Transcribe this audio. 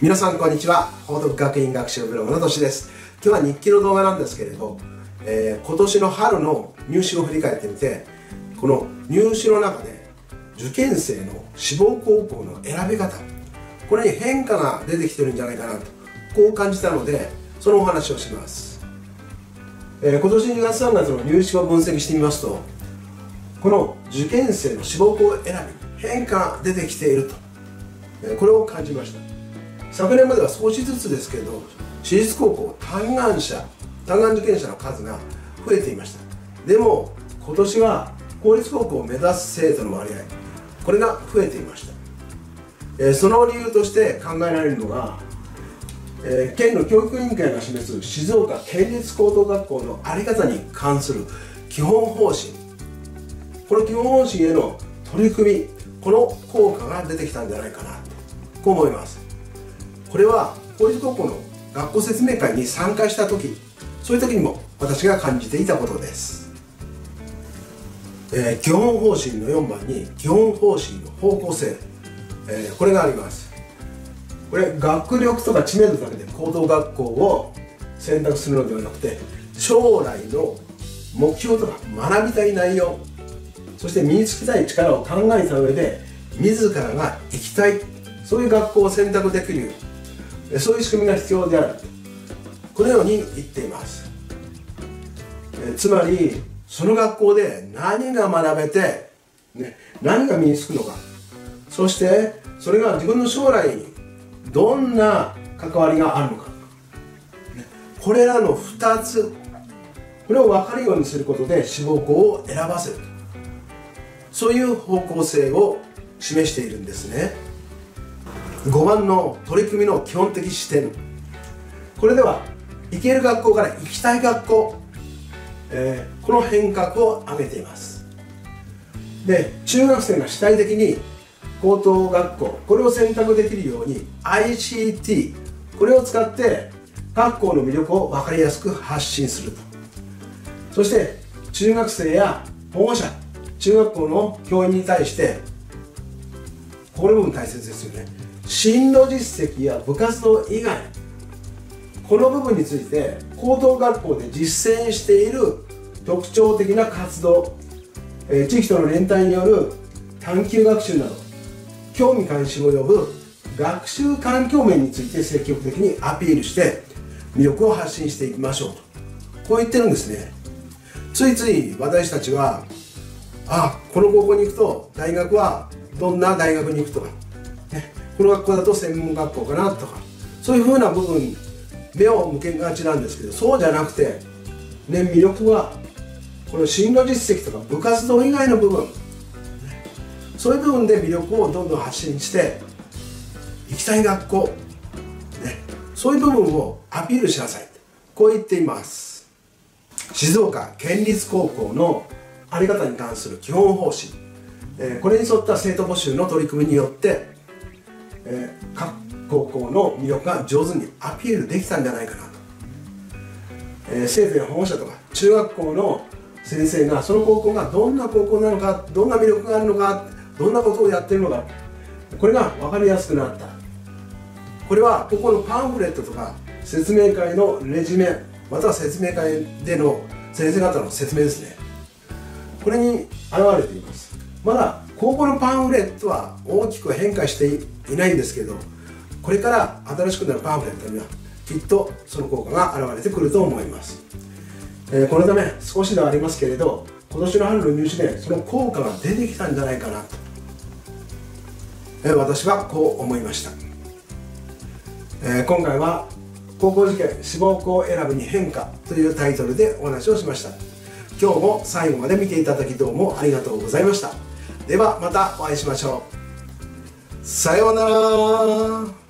皆さんこんにちは。報徳学院学習ブログのとしです。今日は日記の動画なんですけれど、今年の春の入試を振り返ってみて、この入試の中で受験生の志望高校の選び方、これに変化が出てきてるんじゃないかなとこう感じたので、そのお話をします。今年2月3月の入試を分析してみますと、この受験生の志望校選び変化が出てきていると、これを感じました。昨年までは少しずつですけど、私立高校単願受験者の数が増えていました。でも今年は公立高校を目指す生徒の割合、これが増えていました。その理由として考えられるのが、県の教育委員会が示す静岡県立高等学校の在り方に関する基本方針、この基本方針への取り組み、この効果が出てきたんじゃないかなとこう思います。これは公立高校の学校説明会に参加した時、そういう時にも私が感じていたことです。基本方針の4番に基本方針の方向性、これがあります。これ学力とか知名度だけで高等学校を選択するのではなくて、将来の目標とか学びたい内容、そして身につきたい力を考えた上で自らが行きたい、そういう学校を選択できる、そういう仕組みが必要である、このように言っています。つまりその学校で何が学べて、何が身につくのか、そしてそれが自分の将来にどんな関わりがあるのか、これらの2つ、これを分かるようにすることで志望校を選ばせる、そういう方向性を示しているんですね。5番の取り組みの基本的視点、これでは行ける学校から行きたい学校、この変革を挙げています。で、中学生が主体的に高等学校、これを選択できるように ICT、これを使って各校の魅力を分かりやすく発信すると。そして中学生や保護者、中学校の教員に対して、この部分大切ですよね。進路実績や部活動以外、この部分について高等学校で実践している特徴的な活動、地域との連帯による探究学習など興味関心を呼ぶ学習環境面について積極的にアピールして魅力を発信していきましょうと、こう言ってるんですね。ついつい私たちは、この高校に行くと大学はどんな大学に行くとか、この学校だと専門学校かなとか、そういうふうな部分に目を向けがちなんですけど、そうじゃなくて、魅力はこの進路実績とか部活動以外の部分、そういう部分で魅力をどんどん発信して行きたい学校、そういう部分をアピールしなさい、こう言っています。静岡県立高校の在り方に関する基本方針、これに沿った生徒募集の取り組みによって各高校の魅力が上手にアピールできたんじゃないかなと、生徒や保護者とか中学校の先生がその高校がどんな高校なのか、どんな魅力があるのか、どんなことをやっているのか、これが分かりやすくなった。これはここのパンフレットとか説明会のレジュメ、または説明会での先生方の説明ですね、これに表れています。まだ高校のパンフレットは大きく変化していないんですけど、これから新しくなるパンフレットにはきっとその効果が現れてくると思います。このため少しではありますけれど、今年の春の入試でその効果が出てきたんじゃないかなと、私はこう思いました。今回は高校受験志望校選びに変化というタイトルでお話をしました。今日も最後まで見ていただきどうもありがとうございました。ではまたお会いしましょう。さようなら。